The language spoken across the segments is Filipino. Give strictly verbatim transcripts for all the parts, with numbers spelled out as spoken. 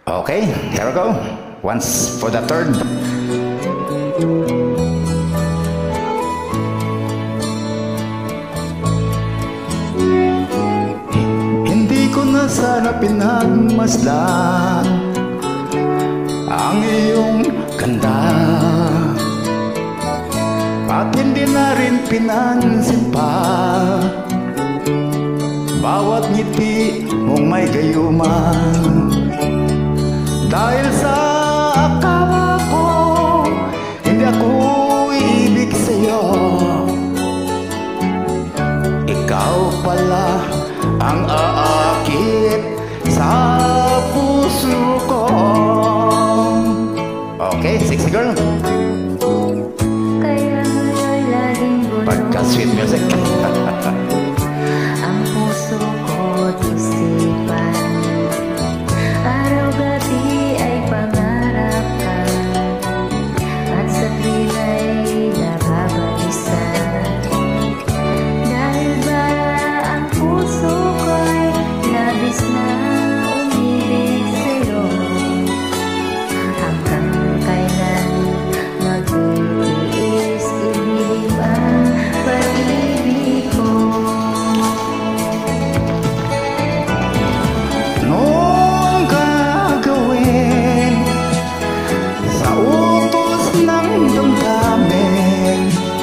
Okay, here we go. Once for the third. Hindi ko na sana pinagmasdan ang iyong ganda, at hindi na rin pinansin pa bawat ngiti mong may gayuman. Dahil sa akala ko hindi ako iibig sa'yo, ikaw pala ang aakit sa puso ko. Okay, sexy girl. Kaya nga'y laging bulong Pagka sweet music. ang puso ko't isipan, araw-gabi ay pangarap ka, at sa tuwin ay nababalisan. Dahil ba ang puso ko'y labis na umilig sa'yo, hanggang kailan magtitiis ibig ang pag-ibig ko. Anong gagawin sa utos ng damdamin?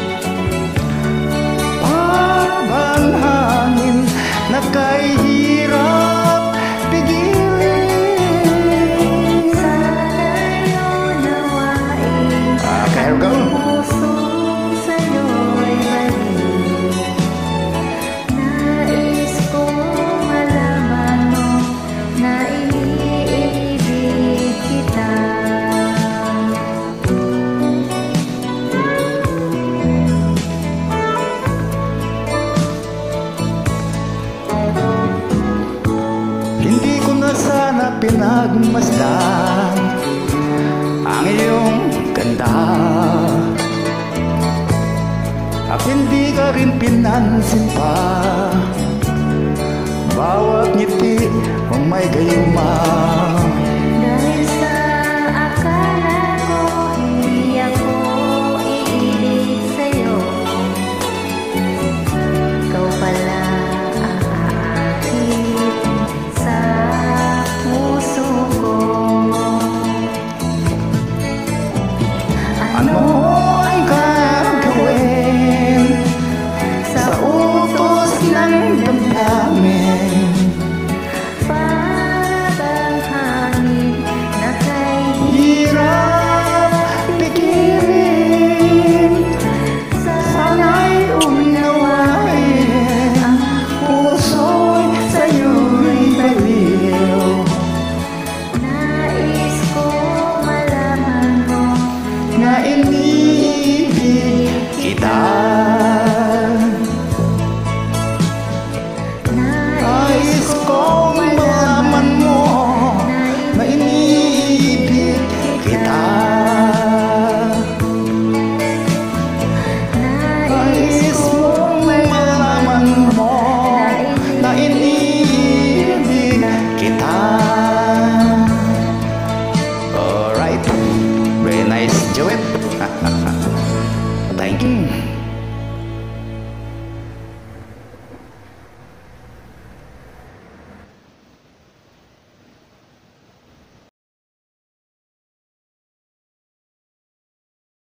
Parang hangin na kahirap pigilin. Sana'y unawain Ah, kaya go. ang pusong sa'yo'y balik. Nais kong malaman mo na iniibig kita. Hindi ko na sana pinagmasdan ang iyong ganda, at hindi ka rin pinansin pa bawat ngiti mong may gayuma. Dahil sa akala ko hindi ako iibig sa'yo, ikaw pala ang aakit sa puso ko. Ano ang gagawin sa utos ng damdamin?